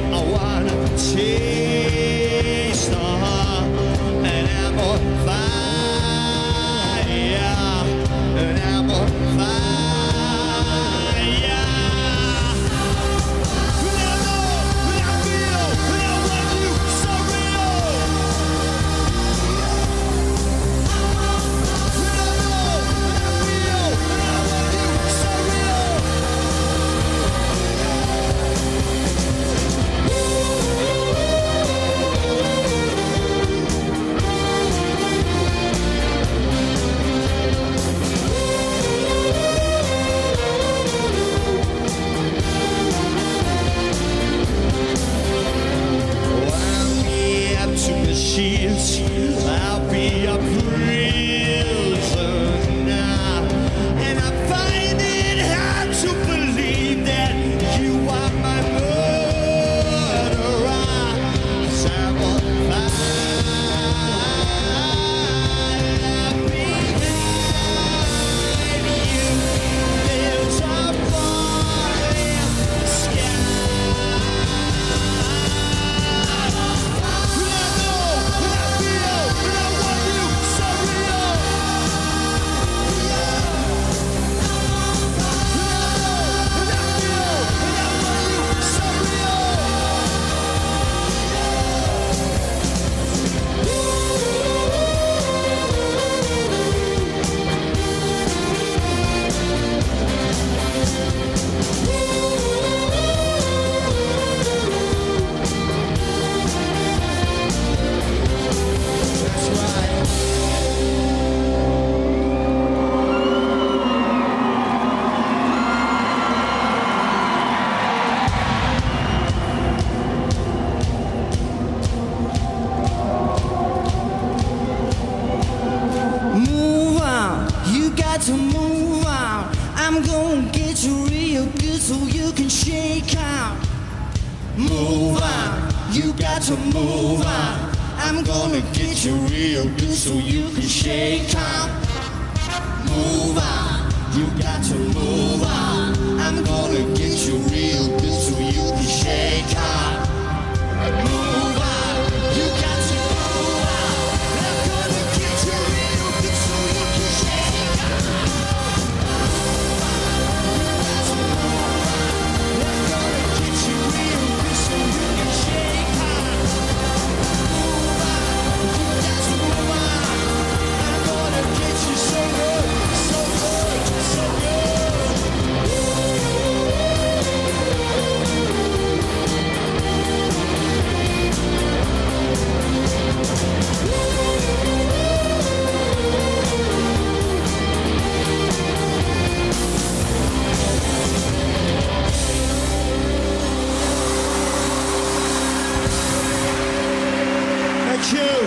I wanna taste an apple fire, an apple fire. And I know, and I feel, and I want you so real. And I know, and I feel, and I want you so real. Machines, I'll be a prisoner, and I find it hard to believe that you are my murderer. 'Cause I will find behind you. There's a falling sky. To move on, I'm gonna get you real good so you can shake out. Move on, you got to move on. I'm gonna get you real good so you can shake out. Move on, you got to move on. I'm gonna get you real good so you can shake out. Move on, you got to move on. I'm gonna get you real good so you can shake out. Thank you.